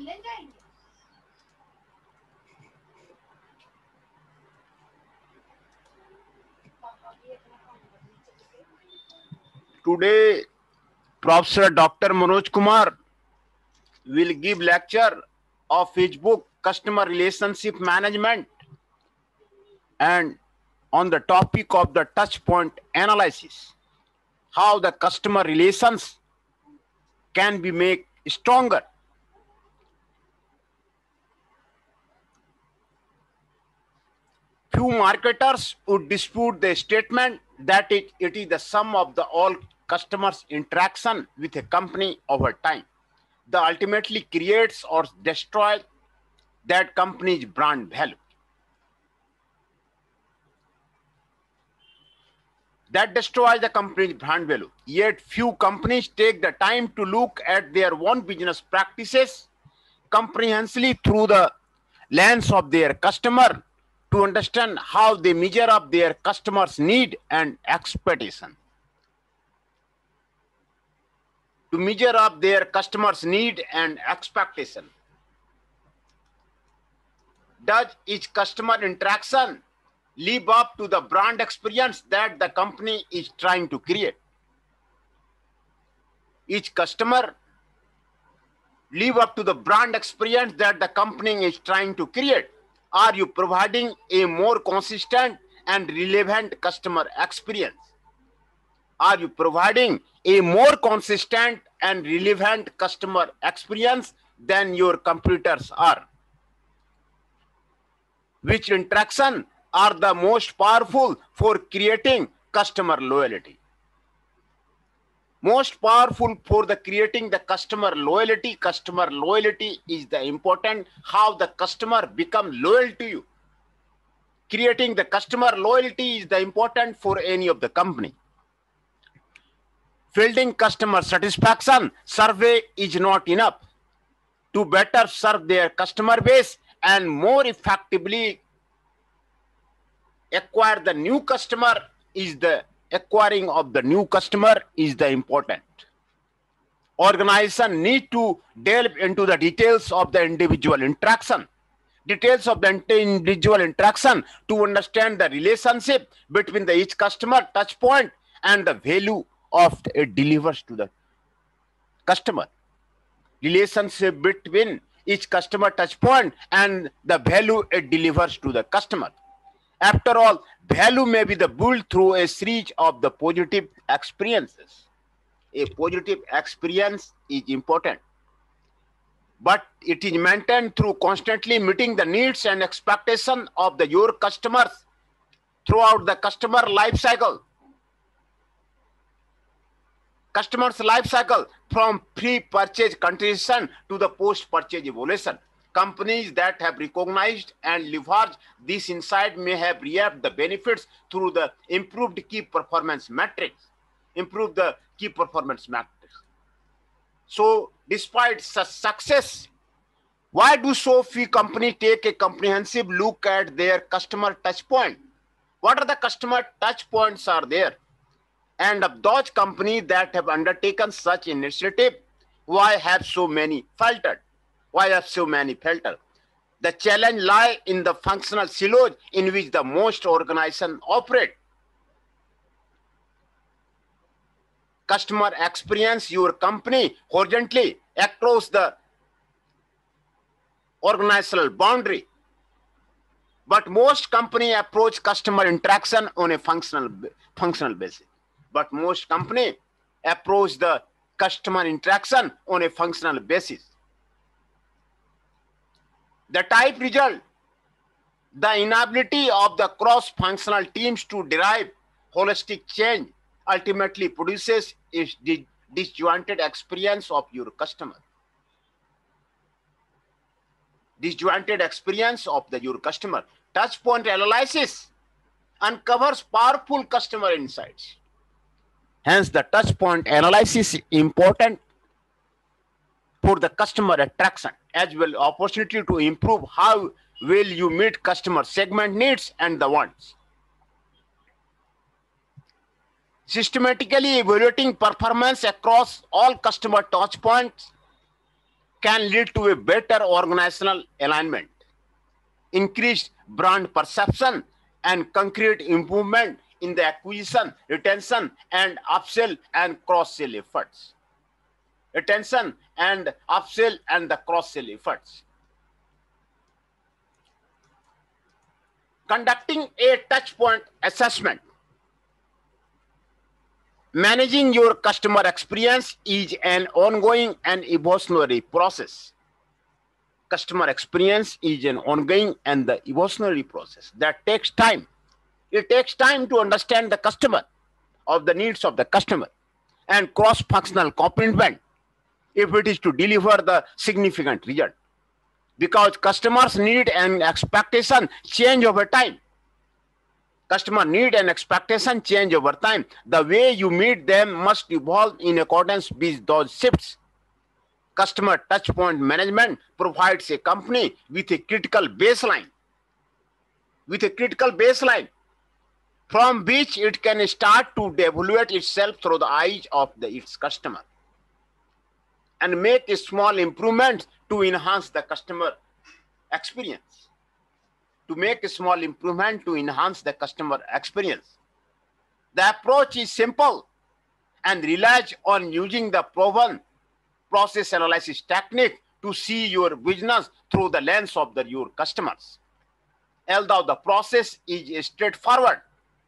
Today, Professor Dr. Manoj Kumar will give lecture of his book Customer Relationship Management and on the topic of the touch point analysis, how the customer relations can be made stronger. Few marketers would dispute the statement that it is the sum of the all customers' interaction with a company over time that ultimately creates or destroys that company's brand value. That destroys the company's brand value. Yet few companies take the time to look at their own business practices comprehensively through the lens of their customer to understand how they measure up their customers' need and expectation. To measure up their customers' need and expectation. Does each customer interaction live up to the brand experience that the company is trying to create? Each customer live up to the brand experience that the company is trying to create? Are you providing a more consistent and relevant customer experience? Are you providing a more consistent and relevant customer experience than your competitors are? Which interaction are the most powerful for creating customer loyalty? Most powerful for the creating the customer loyalty is the important how the customer become loyal to you. Creating the customer loyalty is the important for any of the company. Fielding customer satisfaction survey is not enough to better serve their customer base and more effectively acquire the new customer is the acquiring of the new customer is the important. Organization need to delve into the details of the individual interaction. Details of the individual interaction to understand the relationship between the each customer touch point and the value of it delivers to the customer. Relationship between each customer touch point and the value it delivers to the customer. After all, value may be the built through a series of the positive experiences. A positive experience is important, but it is maintained through constantly meeting the needs and expectations of your customers throughout the customer life cycle. Customer's life cycle from pre-purchase consideration to the post-purchase evaluation. Companies that have recognized and leveraged this insight may have reaped the benefits through the improved key performance metrics. So, despite such success, why do so few companies take a comprehensive look at their customer touch point? What are the customer touch points are there? And of those companies that have undertaken such initiative, why have so many faltered? Why are so many faltered? The challenge lies in the functional silos in which the most organizations operate. Customer experience your company horizontally across the organizational boundary. But most companies approach customer interaction on a functional basis. But most companies approach the customer interaction on a functional basis. The type result, the inability of the cross-functional teams to derive holistic change ultimately produces a disjointed experience of your customer. Disjointed experience of your customer. Touchpoint analysis uncovers powerful customer insights. Hence, the touchpoint analysis is important for the customer attraction as well opportunity to improve how well you meet customer segment needs and the wants. Systematically evaluating performance across all customer touch points can lead to a better organizational alignment, increased brand perception, and concrete improvement in the acquisition, retention, and upsell and cross-sell efforts. Retention and upsell and the cross-sell efforts. Conducting a touchpoint assessment. Managing your customer experience is an ongoing and evolutionary process. Customer experience is an ongoing and the evolutionary process that takes time. It takes time to understand the customer, of the needs of the customer, and cross-functional complement if it is to deliver the significant result. Because customers' need and expectation change over time. Customer need and expectation change over time. The way you meet them must evolve in accordance with those shifts. Customer touchpoint management provides a company with a critical baseline, from which it can start to evaluate itself through the eyes of its customer and make a small improvement to enhance the customer experience. The approach is simple and relies on using the proven process analysis technique to see your business through the lens of your customers. Although the process is straightforward,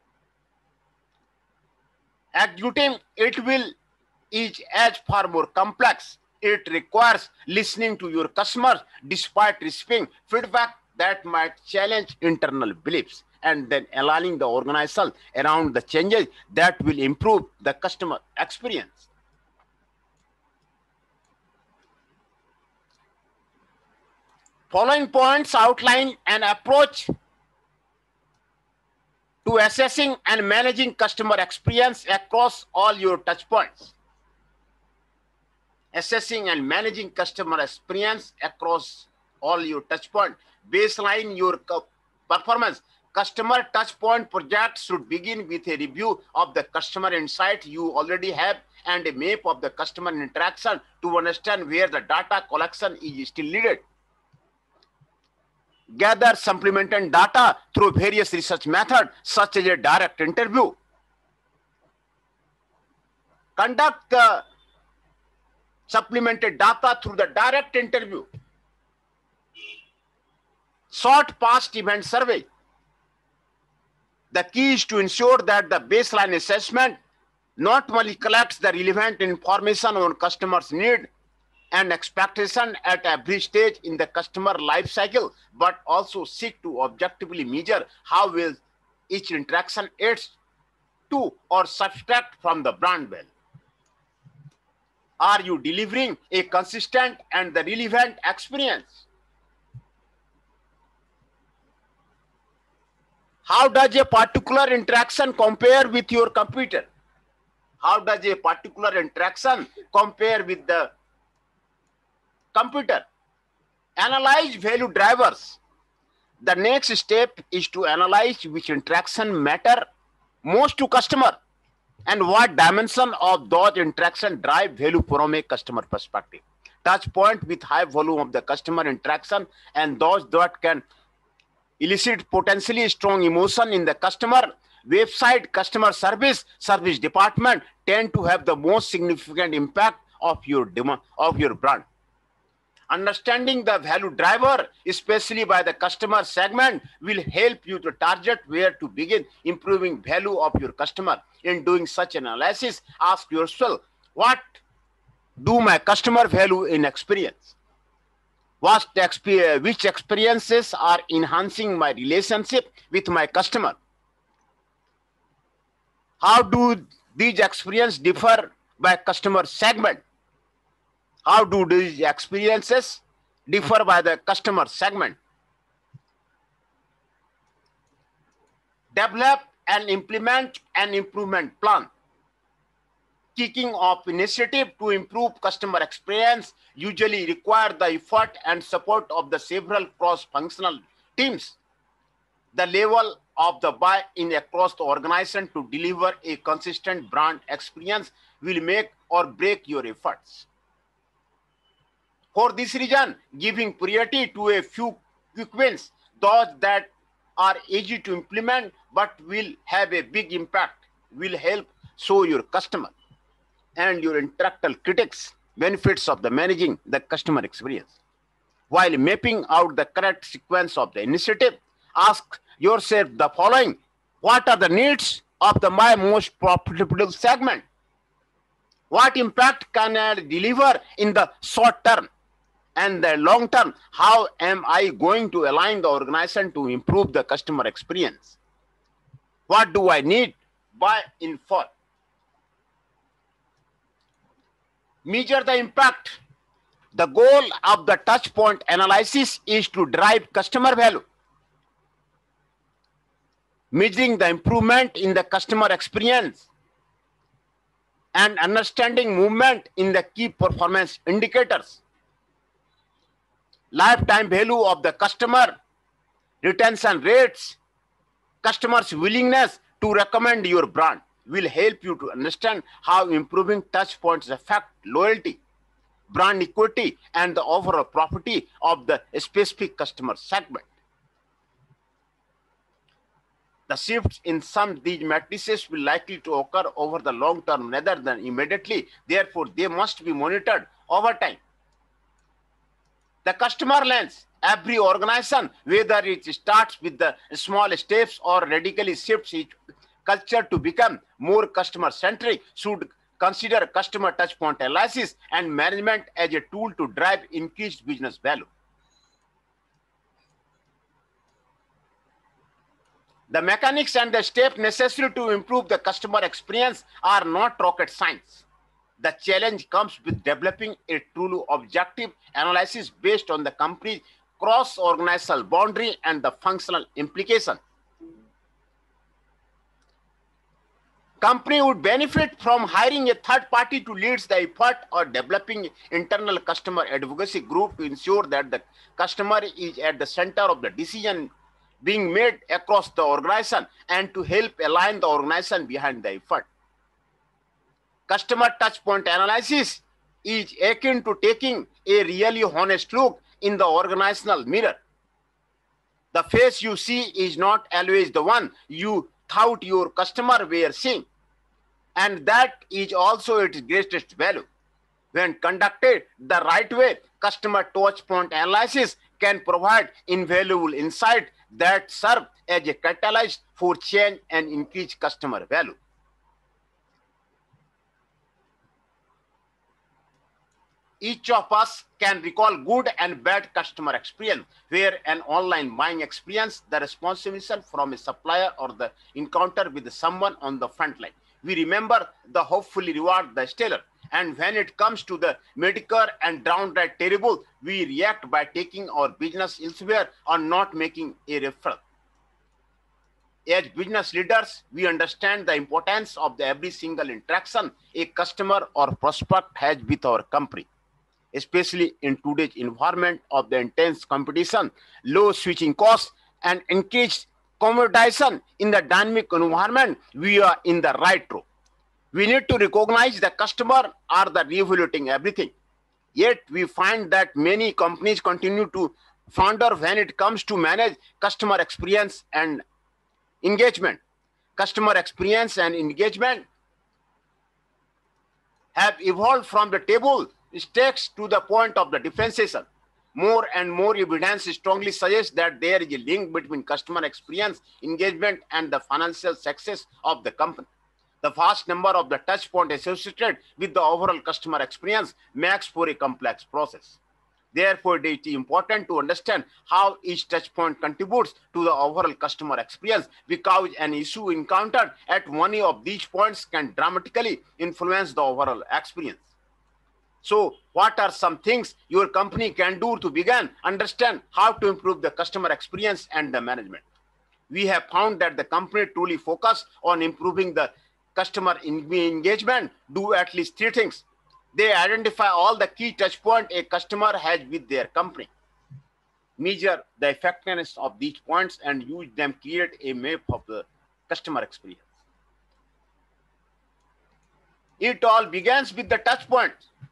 executing it is as far more complex. It requires listening to your customers despite receiving feedback that might challenge internal beliefs, and then aligning the organization around the changes that will improve the customer experience. Following points outline an approach to assessing and managing customer experience across all your touchpoints. Assessing and managing customer experience across all your touchpoints. Baseline your performance. Customer touchpoint project should begin with a review of the customer insight you already have and a map of the customer interaction to understand where the data collection is still needed. Gather supplemental data through various research methods, such as a direct interview. Conduct the supplemented data through the direct interview. Short past event survey. The key is to ensure that the baseline assessment not only collects the relevant information on customers' need and expectation at every stage in the customer life cycle, but also seek to objectively measure how well each interaction adds to or subtract from the brand value. Are you delivering a consistent and the relevant experience? How does a particular interaction compare with your competitor? How does a particular interaction compare with the computer? Analyze value drivers. The next step is to analyze which interaction matter most to customer and what dimension of those interactions drive value from a customer perspective. Touch point with high volume of the customer interaction and those that can elicit potentially strong emotion in the customer. Website, customer service department tend to have the most significant impact of your brand. Understanding the value driver, especially by the customer segment, will help you to target where to begin improving value of your customer. In doing such analysis, ask yourself, what do my customer value in experience? Which experiences are enhancing my relationship with my customer? How do these experiences differ by customer segment? How do these experiences differ by the customer segment? Develop and implement an improvement plan. Kicking off initiative to improve customer experience usually require the effort and support of the several cross-functional teams. The level of the buy-in across the organization to deliver a consistent brand experience will make or break your efforts. For this reason, giving priority to a few quick wins, those that are easy to implement but will have a big impact, will help show your customer and your intellectual critics benefits of the managing the customer experience. While mapping out the correct sequence of the initiative, ask yourself the following: what are the needs of my most profitable segment? What impact can I deliver in the short term and the long term? How am I going to align the organization to improve the customer experience? What do I need buy in for? Measure the impact. The goal of the touch point analysis is to drive customer value. Measuring the improvement in the customer experience and understanding movement in the key performance indicators. Lifetime value of the customer, retention rates, customers' willingness to recommend your brand will help you to understand how improving touch points affect loyalty, brand equity, and the overall property of the specific customer segment. The shifts in some of these matrices will likely to occur over the long term rather than immediately. Therefore, they must be monitored over time. The customer lens. Every organization, whether it starts with the small steps or radically shifts its culture to become more customer-centric, should consider customer touchpoint analysis and management as a tool to drive increased business value. The mechanics and the steps necessary to improve the customer experience are not rocket science. The challenge comes with developing a truly objective analysis based on the company's cross-organizational boundary and the functional implication. Company would benefit from hiring a third party to lead the effort or developing internal customer advocacy group to ensure that the customer is at the center of the decision being made across the organization and to help align the organization behind the effort. Customer touchpoint analysis is akin to taking a really honest look in the organizational mirror. The face you see is not always the one you thought your customer were seeing, and that is also its greatest value. When conducted the right way, customer touchpoint analysis can provide invaluable insight that serve as a catalyst for change and increase customer value. Each of us can recall good and bad customer experience, where an online buying experience, the responsibility from a supplier, or the encounter with someone on the front line. We remember the hopefully reward the stellar. And when it comes to the mediocre and downright terrible, we react by taking our business elsewhere or not making a referral. As business leaders, we understand the importance of every single interaction a customer or prospect has with our company, especially in today's environment of the intense competition, low switching costs, and increased commoditization in the dynamic environment. We are in the right road. We need to recognize the customer are the reevaluating everything. Yet we find that many companies continue to flounder when it comes to manage customer experience and engagement. Customer experience and engagement have evolved from the table stakes to the point of the differentiation. More and more evidence strongly suggests that there is a link between customer experience, engagement, and the financial success of the company. The vast number of the touch points associated with the overall customer experience makes for a complex process. Therefore, it is important to understand how each touch point contributes to the overall customer experience, because an issue encountered at one of these points can dramatically influence the overall experience. So, what are some things your company can do to begin understand how to improve the customer experience and the management? We have found that the company truly focus on improving the customer engagement do at least three things. They identify all the key touch points a customer has with their company, measure the effectiveness of these points, and use them to create a map of the customer experience. It all begins with the touch points.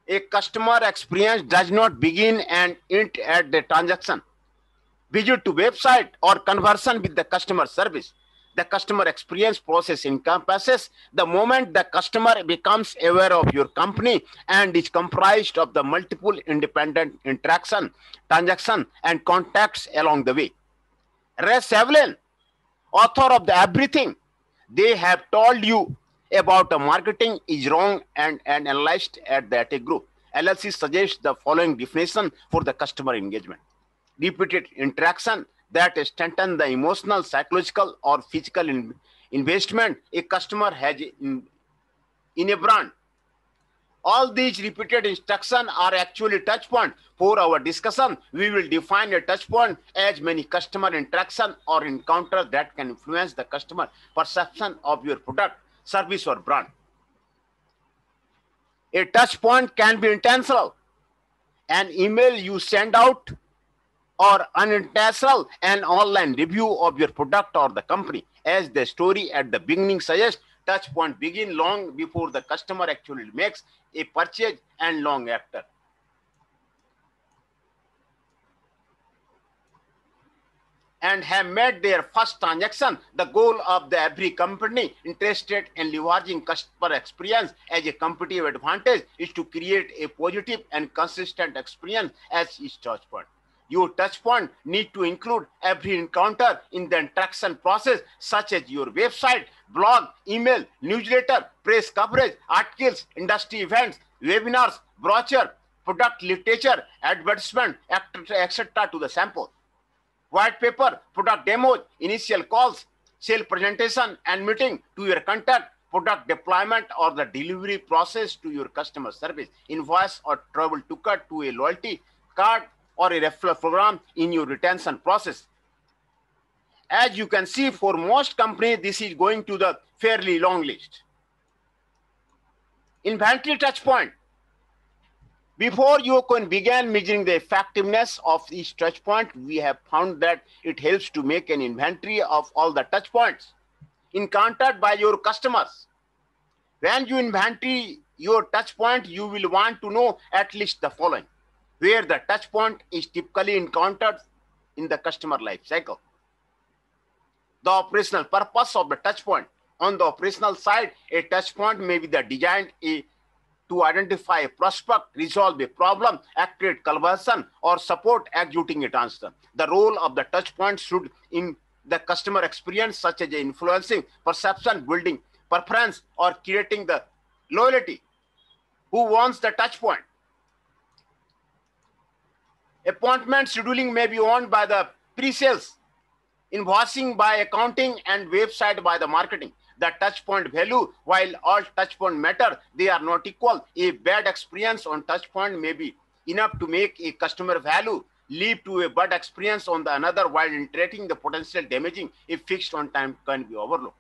A customer experience does not begin and end at the transaction, visit to website, or conversion with the customer service. The customer experience process encompasses the moment the customer becomes aware of your company and is comprised of the multiple independent interaction, transaction, and contacts along the way. Ray Evelyn, author of the Everything They Have Told You About the Marketing is Wrong, and an analyst at the Attic Group LLC suggests the following definition for the customer engagement: repeated interaction that strengthen the emotional, psychological, or physical investment a customer has in a brand. All these repeated instructions are actually touch point. For our discussion, we will define a touch point as many customer interaction or encounter that can influence the customer perception of your product, service, or brand. A touch point can be intentional, an email you send out, or unintentional, an online review of your product or the company. As the story at the beginning suggests, touch point begin long before the customer actually makes a purchase and long after. And have made their first transaction. The goal of every company interested in leveraging customer experience as a competitive advantage is to create a positive and consistent experience as each touch point. Your touch point need to include every encounter in the interaction process, such as your website, blog, email, newsletter, press coverage, articles, industry events, webinars, brochure, product literature, advertisement, etc. to the sample. White paper, product demos, initial calls, sale presentation and meeting to your contact, product deployment or the delivery process to your customer service, invoice or travel ticket to a loyalty card or a referral program in your retention process. As you can see, for most companies, this is going to the fairly long list. Inventory touch point. Before you can begin measuring the effectiveness of each touch point, we have found that it helps to make an inventory of all the touch points encountered by your customers. When you inventory your touch point, you will want to know at least the following: where the touch point is typically encountered in the customer life cycle, the operational purpose of the touch point. On the operational side, a touch point may be designed to identify a prospect, resolve a problem, activate conversion, or support executing a transaction. The role of the touch point should in the customer experience, such as influencing perception, building preference, or creating the loyalty. Who wants the touch point? Appointment scheduling may be owned by the pre-sales, invoicing by accounting, and website by the marketing. The touch point value, while all touch point matter, they are not equal. A bad experience on touch point may be enough to make a customer value lead to a bad experience on the another, while interacting the potential damaging if fixed on time can be overlooked.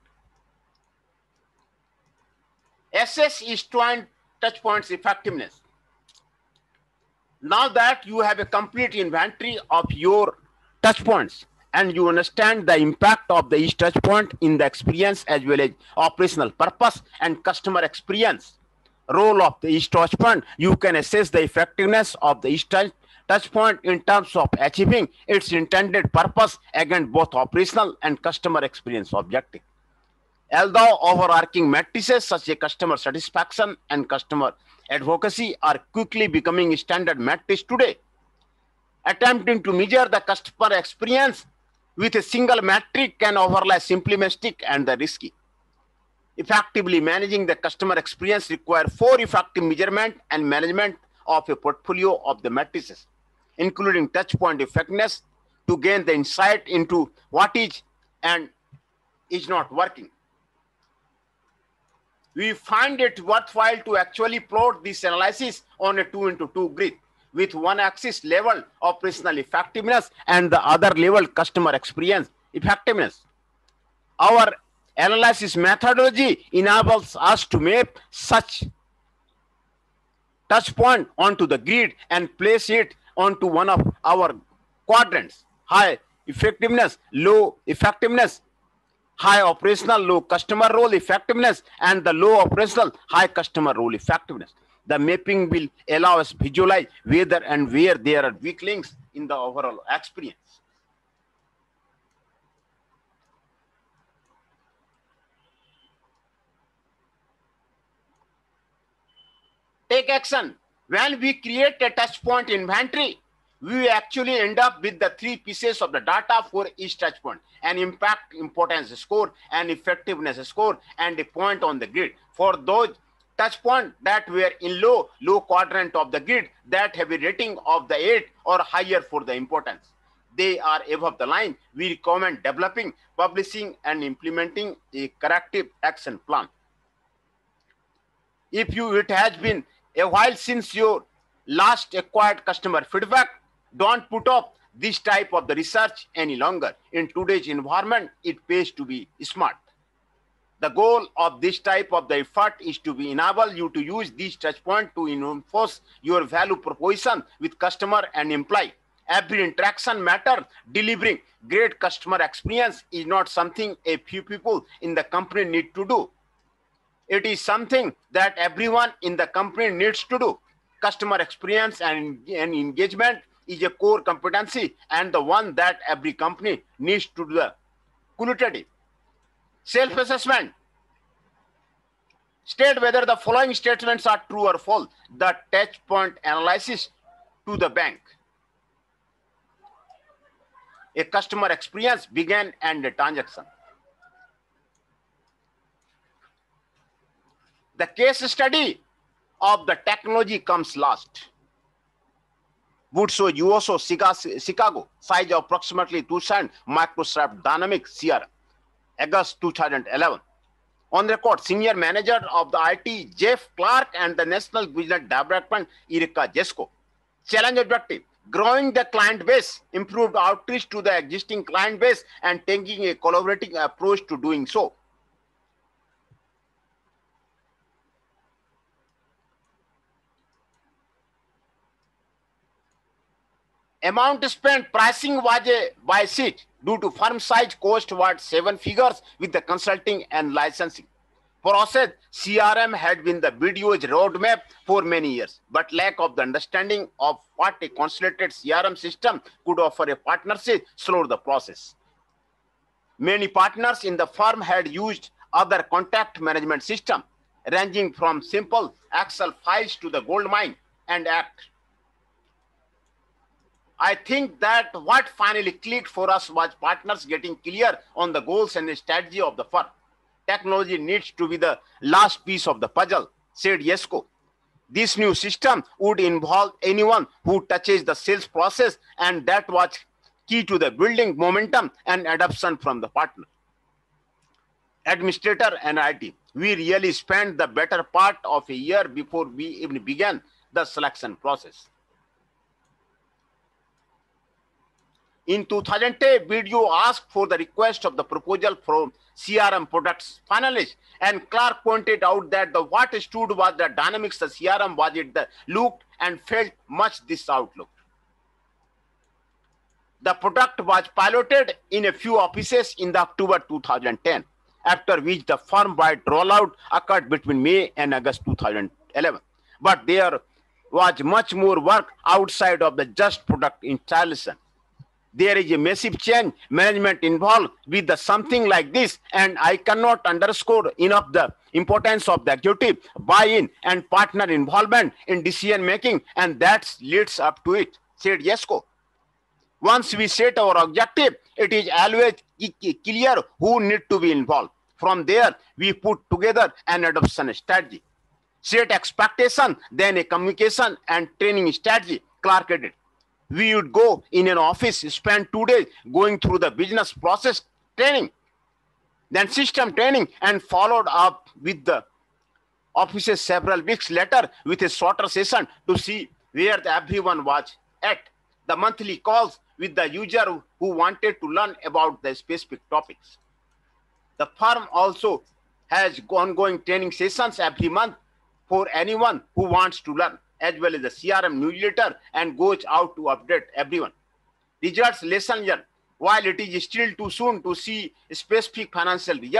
Assess each touch point's effectiveness. Now that you have a complete inventory of your touch points and you understand the impact of the each touch point in the experience as well as operational purpose and customer experience role of the each touch point, you can assess the effectiveness of the each touch point in terms of achieving its intended purpose against both operational and customer experience objective. Although overarching matrices such as customer satisfaction and customer advocacy are quickly becoming standard metrics today, attempting to measure the customer experience with a single metric can overlay simplistic and the risky. Effectively managing the customer experience requires 4 effective measurement and management of a portfolio of the matrices, including touch point effectiveness, to gain the insight into what is and is not working. We find it worthwhile to actually plot this analysis on a 2x2 grid, with one axis level operational effectiveness and the other level customer experience effectiveness. Our analysis methodology enables us to map such touch point onto the grid and place it onto one of our quadrants: high effectiveness, low effectiveness, high operational, low customer role effectiveness, and the low operational, high customer role effectiveness. The mapping will allow us visualize whether and where there are weak links in the overall experience. Take action. When we create a touch point inventory, we actually end up with the 3 pieces of the data for each touch point: an impact importance score, an effectiveness score, and a point on the grid. For those touch points that were in low quadrant of the grid that have a rating of the 8 or higher for the importance, they are above the line, we recommend developing, publishing, and implementing a corrective action plan. If it has been a while since your last acquired customer feedback, don't put up this type of the research any longer. In today's environment, it pays to be smart. The goal of this type of the effort is to enable you to use these touch points to enforce your value proposition with customer and employee. Every interaction matters. Delivering great customer experience is not something a few people in the company need to do. It is something that everyone in the company needs to do. Customer experience and engagement is a core competency and the one that every company needs to do. Qualitative self-assessment. State whether the following statements are true or false. The touch point analysis to the bank. A customer experience began and a transaction. The case study of the technology comes last. Butso Uoso, Chicago, size of approximately 200, Microsoft Dynamics CRM, August 2011. On record, senior manager of the IT, Jeff Clark, and the National Business Development, Erica Jesko. Challenge objective: growing the client base, improved outreach to the existing client base, and taking a collaborating approach to doing so. Amount spent, pricing was a by seat due to firm size. Cost was 7 figures with the consulting and licensing. Process: CRM had been the video's roadmap for many years, but lack of the understanding of what a consolidated CRM system could offer a partnership slowed the process. Many partners in the firm had used other contact management systems, ranging from simple Excel files to the goldmine and Act. I think that what finally clicked for us was partners getting clear on the goals and the strategy of the firm. Technology needs to be the last piece of the puzzle, said Jesko. This new system would involve anyone who touches the sales process, and that was key to the building momentum and adoption from the partner. Administrator and IT. We really spent the better part of a year before we even began the selection process. In 2010, BDO asked for the request of the proposal from CRM products finalists, and Clark pointed out that what stood was the Dynamics, the CRM was it that looked and felt much this outlook. The product was piloted in a few offices in the October 2010, after which the firm-wide rollout occurred between May and August 2011. But there was much more work outside of the just product installation. There is a massive change management involved with something like this, and I cannot underscore enough the importance of the executive buy-in and partner involvement in decision making, and that leads up to it, said Jesko. Once we set our objective, it is always clear who needs to be involved. From there, we put together an adoption strategy. Set expectation, then a communication and training strategy, Clark added. We would go in an office, spend 2 days going through the business process training, then system training, and followed up with the offices several weeks later with a shorter session to see where everyone was at. The monthly calls with the user who wanted to learn about the specific topics. The firm also has ongoing training sessions every month for anyone who wants to learn, as well as the CRM newsletter, and goes out to update everyone. Results lesson learned. While it is still too soon to see specific financial results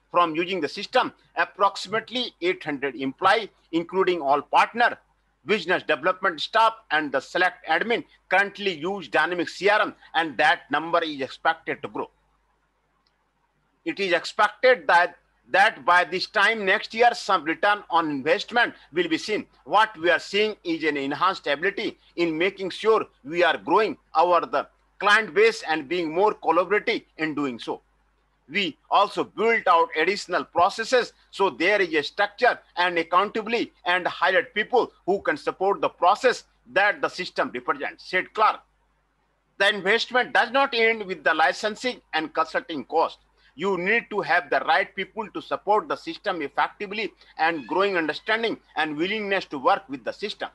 from using the system. Approximately 800 employees, including all partner, business development staff, and the select admin currently use Dynamics CRM, and that number is expected to grow. It is expected that by this time next year, some return on investment will be seen. What we are seeing is an enhanced ability in making sure we are growing the client base and being more collaborative in doing so. We also built out additional processes, so there is a structure and accountability, and hired people who can support the process that the system represents, said Clark. The investment does not end with the licensing and consulting cost. You need to have the right people to support the system effectively, and growing understanding and willingness to work with the system.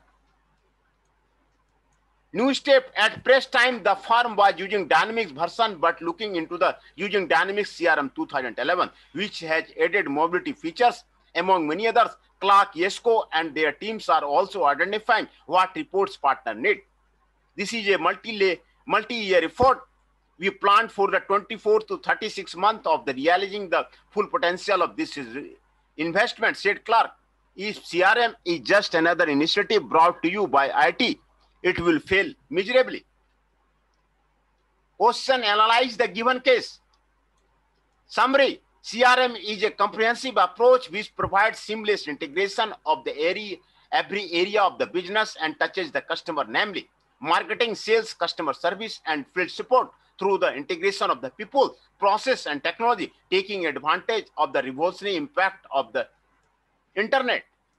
New step: at press time, the firm was using Dynamics version, but looking into the using Dynamics CRM 2011, which has added mobility features. Among many others, Clark, Yesco, and their teams are also identifying what reports partner need. This is a multi-year effort. We planned for the 24 to 36 months of the realizing the full potential of this investment, said Clark. If CRM is just another initiative brought to you by IT, it will fail miserably. Question: analyze the given case. Summary: CRM is a comprehensive approach which provides seamless integration of every area of the business and touches the customer, namely marketing, sales, customer service, and field support, through the integration of the people, process, and technology, taking advantage of the revolutionary impact of the internet.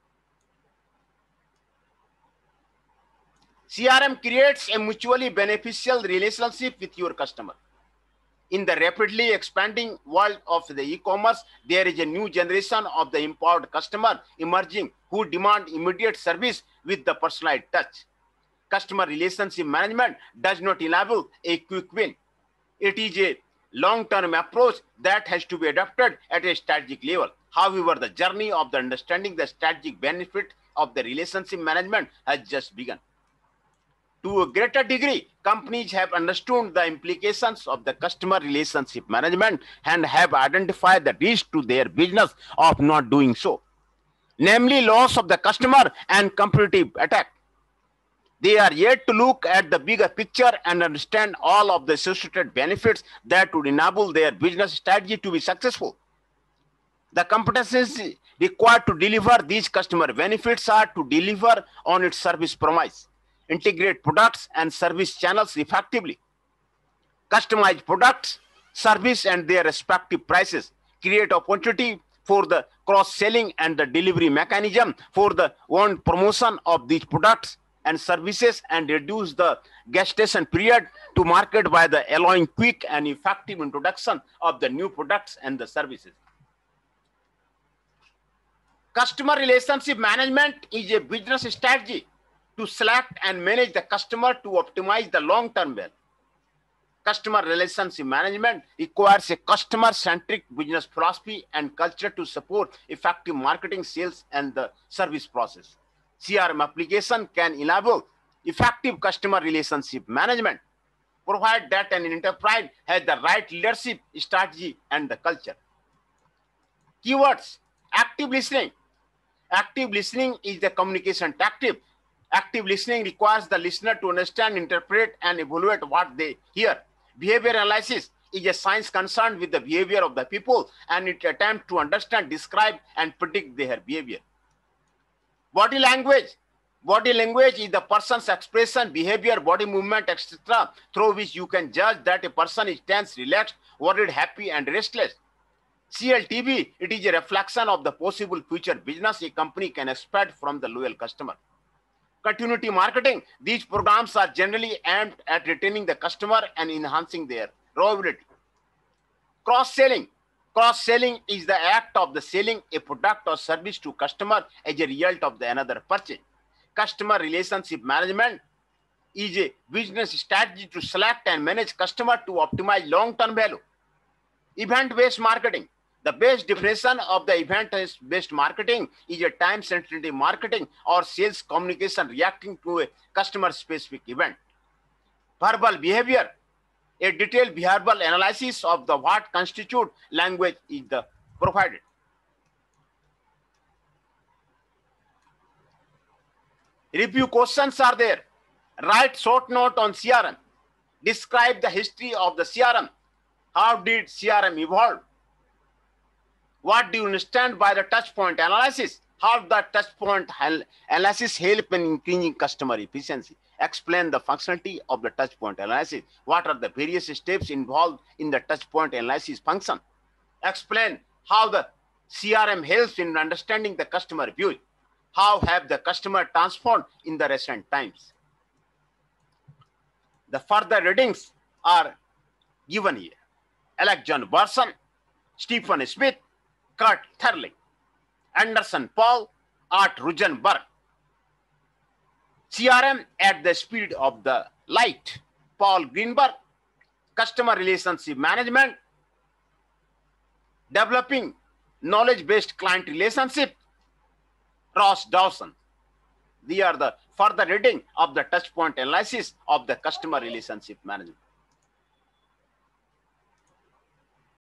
CRM creates a mutually beneficial relationship with your customer. In the rapidly expanding world of the e-commerce, there is a new generation of the empowered customer emerging who demand immediate service with the personalized touch. Customer relationship management does not enable a quick win. It is a long-term approach that has to be adopted at a strategic level. However, the journey of the understanding the strategic benefit of the relationship management has just begun. To a greater degree, companies have understood the implications of the customer relationship management and have identified the risk to their business of not doing so, namely loss of the customer and competitive attack. They are yet to look at the bigger picture and understand all of the associated benefits that would enable their business strategy to be successful. The competencies required to deliver these customer benefits are to deliver on its service promise, integrate products and service channels effectively, customize products, service, and their respective prices, create opportunity for the cross-selling and the delivery mechanism for the one promotion of these products and services, and reduce the gestation period to market by the allowing quick and effective introduction of the new products and the services. Customer relationship management is a business strategy to select and manage the customer to optimize the long-term value. Customer relationship management requires a customer-centric business philosophy and culture to support effective marketing, sales, and the service process. CRM application can enable effective customer relationship management, provided that an enterprise has the right leadership, strategy, and the culture. Keywords: active listening. Active listening is the communication tactic. Active listening requires the listener to understand, interpret, and evaluate what they hear. Behavior analysis is a science concerned with the behavior of the people, and it attempts to understand, describe, and predict their behavior. Body language. Body language is the person's expression, behavior, body movement, etc., through which you can judge that a person is tense, relaxed, worried, happy, and restless. CLTV, it is a reflection of the possible future business a company can expect from the loyal customer. Continuity marketing. These programs are generally aimed at retaining the customer and enhancing their reliability. Cross-selling. Cross-selling is the act of the selling a product or service to customer as a result of the another purchase. Customer relationship management is a business strategy to select and manage customer to optimize long-term value. Event-based marketing. The best definition of the event-based marketing is a time-sensitive marketing or sales communication reacting to a customer-specific event. Verbal behavior. A detailed behavioral analysis of the what constitute language is the provided. Review questions are there. Write short note on CRM. Describe the history of the CRM. How did CRM evolve? What do you understand by the touch point analysis? How the touch point analysis help in increasing customer efficiency? Explain the functionality of the touch point analysis. What are the various steps involved in the touch point analysis function? Explain how the CRM helps in understanding the customer views. How have the customer transformed in the recent times? The further readings are given here. Alex John Burson, Stephen Smith, Kurt Thurling, Anderson Paul, Art Rugenberg. CRM at the speed of the light, Paul Greenberg. Customer relationship management, developing knowledge-based client relationship, Ross Dawson. These are the further reading of the touch point analysis of the customer relationship management.